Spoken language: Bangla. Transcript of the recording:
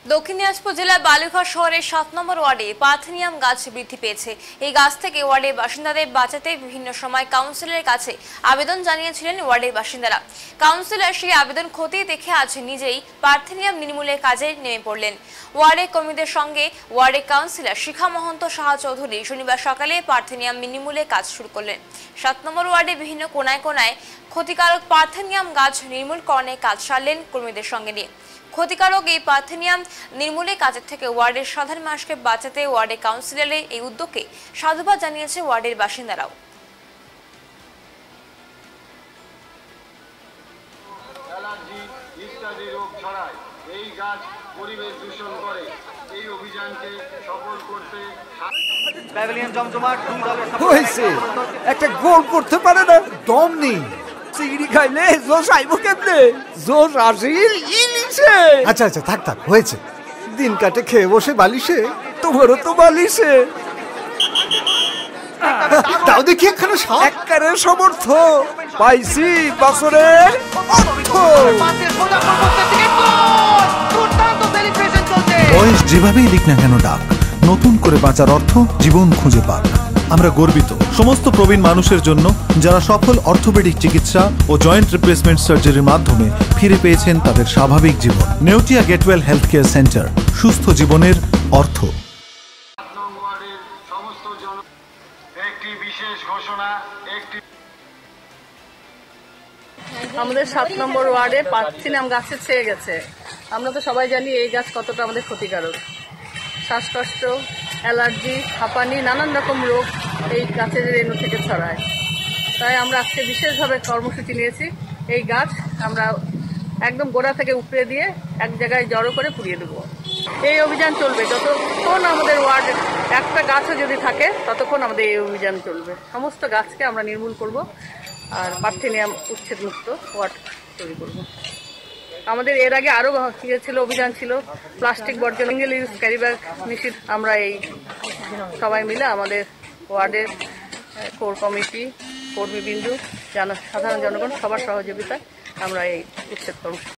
দক্ষিণ দিনাজপুর জেলার বালুরঘাট শহরের ৭ নম্বর ওয়ার্ডে পার্থেনিয়াম গাছ বৃদ্ধি পেয়েছে। এই গাছ থেকে ওয়ার্ডের বাসিন্দাদের বাঁচাতে বিভিন্ন সময় কাউন্সিলরের কাছে আবেদন জানিয়েছিলেন ওয়ার্ডের বাসিন্দারা। কাউন্সিলর সেই আবেদন খতিয়ে দেখে আজ নিজেই পার্থেনিয়াম নির্মূলের কাজে নেমে পড়লেন। ওয়ার্ডের কর্মীদের সঙ্গে ওয়ার্ডের কাউন্সিলর শিখা মহন্ত সাহা চৌধুরী শনিবার সকালে পার্থেনিয়াম নির্মূলের কাজ শুরু করলেন। ৭ নম্বর ওয়ার্ডে বিভিন্ন কোনায় কোনায় ক্ষতিকারক পার্থেনিয়াম গাছ নির্মূলকরণের কাজ সারলেন কর্মীদের সঙ্গে নিয়ে। ক্ষতিকারক এই পার্থেনিয়াম নির্মূলের কাজের থেকে ওয়ার্ডের সাধারণ মানুষকে বাঁচাতে ওয়ার্ডের কাউন্সিলরের এই উদ্যোগকে সাধুবাদ জানিয়েছে ওয়ার্ডের বাসিন্দারাও। এই গাছ পরিবেশ দূষণ করে। এই অভিযানকে সফল করতে একটা গোল করতে পারে না, দম নেই। চিংড়ি খাইলে জোশ আইব কেমনে? জোশ আসিল ইলিশে। আচ্ছা আচ্ছা থাক থাক, হয়েছে। দিন কাটে খেয়ে বসে বালিশে, তোমারও তো বালিশে। তাও দেখি একখানে একবারে সমর্থ পাইছি বছরের বয়স যেভাবেই দিক না কেন ডাক, নতুন করে বাঁচার অর্থ জীবন খুঁজে পাক। আমরা গর্বিত সমস্ত প্রবীণ মানুষের জন্য যারা সফল অর্থোপেডিক চিকিৎসা ও জয়েন্ট রিপ্লেসমেন্ট সার্জারির মাধ্যমে ফিরে পেয়েছেন তাদের স্বাভাবিক জীবন। Neotia Getwell health care centre, সুস্থ জীবনের অর্থ। একটি বিশেষ ঘোষণা। আমাদের ৭ নম্বর ওয়ার্ডে পার্থেনিয়াম গাছে ছেয়ে গেছে। আমরা তো সবাই জানি এই গাছ কতটা আমাদের ক্ষতিকারক। শ্বাসকষ্ট, অ্যালার্জি, হাঁপানি, নানান রকম রোগ এই গাছের রেণু থেকে ছড়ায়। তাই আমরা আজকে বিশেষভাবে কর্মসূচি নিয়েছি। এই গাছ আমরা একদম গোড়া থেকে উপড়ে দিয়ে এক জায়গায় জড়ো করে পুড়িয়ে দেবো। এই অভিযান চলবে যতক্ষণ আমাদের ওয়ার্ডে একটা গাছও যদি থাকে, ততক্ষণ আমাদের এই অভিযান চলবে। সমস্ত গাছকে আমরা নির্মূল করব আর পার্থেনিয়াম উচ্ছেদ মুক্ত ওয়ার্ড তৈরি করব। আমাদের এর আগে আরও ছিল, অভিযান ছিল প্লাস্টিক বর্জন, সিঙ্গেল ইউজ ক্যারি ব্যাগ নিষিদ্ধ। আমরা এই সবাই মিলে আমাদের ওয়ার্ডের কোর কমিটি, কর্মীবৃন্দ, সাধারণ জনগণ সবার সহযোগিতায় আমরা এই উচ্ছেদ করব।